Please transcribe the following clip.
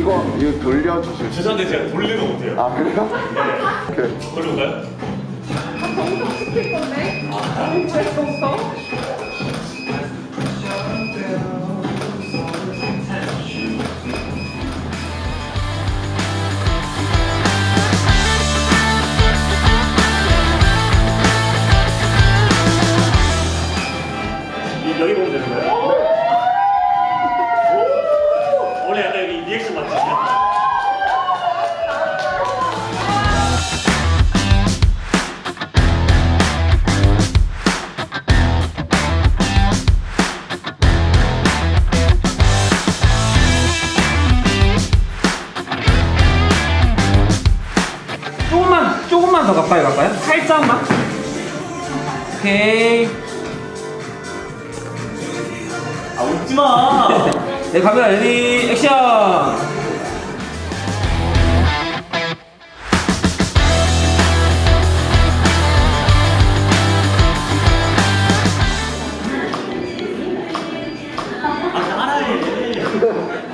이거 돌려주실 수 죄송한데 제가 돌리는 거 못해요. 아, 그래요? 네. 오케이. 돌려볼까요? 시킬 건데? 왜 정성? 여기 보면 되는 거예요? 네. 원래 약간 이 리액션 맞거든요? 조금만 더 가까이 갈까요? 살짝만. 오케이. 아, 웃지 마! 네, 카메라 레디, 액션! 아, 따라해.